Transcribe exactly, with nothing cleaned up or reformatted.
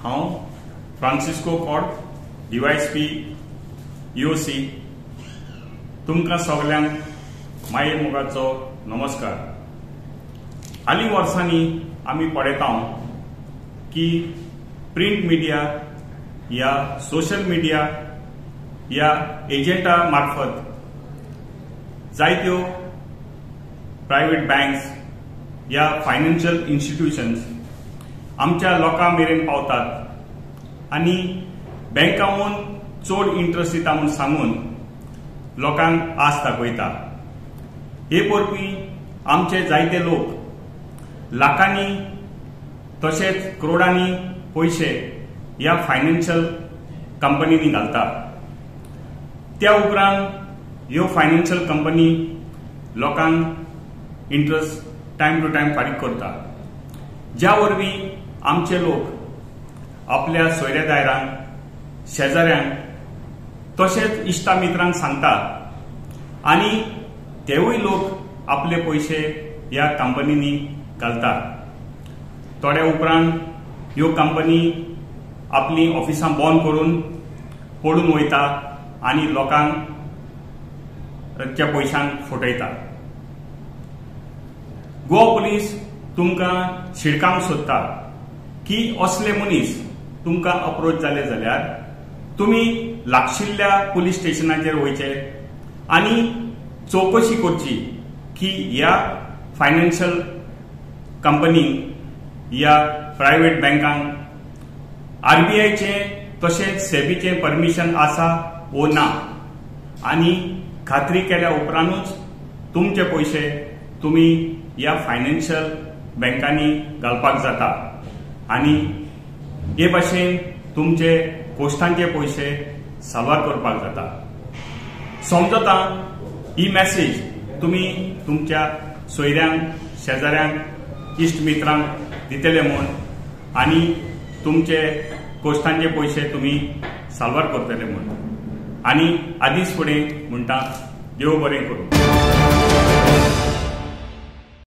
हांव Francisco code DySP EOC तुमकां सगळ्यांक माये मोगाचो नमस्कार। हालीं वर्सांनी आमी पळयता की प्रिंट मिडिया या सोशल मिडिया या एजंटा मार्फत जायत्यो प्रायवेट बँक्स या फायनान्शियल इन्स्टिट्यूशन्स आमच्या लोकां मेरेन पावतात आनी बँकांवून चड इंट्रस्ट दिता म्हूण सांगून लोकांक आस दाखयता। हे परपी आमचे जायते लोक लाखांनी तशेंच करोडांनी पयशे ह्या फायनान्शियल कंपनींनी घालतात। त्या उपरांत ह्यो फायनान्शियल कंपनी लोकांक इंट्रस्ट टायम टू टायम फारीक करता, ज्या वरवीं आमचे लोक आपल्या सोयऱ्या दायरांक, शेजाऱ्यांक तशेंच इश्टा मित्रांक सांगतात आनी तेवूय लोक आपले पयशे ह्या कंपनींनी घालतात। थोड्या उपरांत ह्यो कंपनी आपली ऑफिसां बंद करून पडून वयता आनी लोकांक त्या पयशांक फटयता। गोवा पुलीस तुमकां शिडकावंक सोदता की असले मनीस तुमकां अप्रोच जाले जाल्यार तुमी लागशिल्ल्या पुलीस स्टेशनाचेर वयचे आनी चवकशी करची की ह्या फायनान्शियल कंपनीक या प्रायवेट बँकांक आरबीआयचे तशेंच सेबीचे परमिशन आसा वो ना आनी खात्री केल्या उपरांतूच तुमचे पयशे तुमी ह्या फायनान्शियल बँकांनी घालपाक जाता आनी हे भाशेन तुमचे कोश्टांचे पयशे साल्वार करपाक जाता। समजता ही मॅसेज तुमी तुमच्या सोयऱ्यांक, शेजाऱ्यांक, इश्ट मित्रांक दितले म्हूण आनी तुमचे कोश्टांचे पयशे तुमी साल्वार करतले म्हूण आनी आदींच फुडें म्हणटा देव बरें करूं।